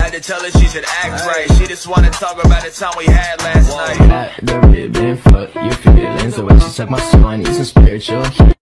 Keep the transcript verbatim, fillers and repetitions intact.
had to tell her she should act right. She just wanna talk about the time we had last night. Got the ribbon, fuck your feelings. The way she suck my soul, I need some spiritual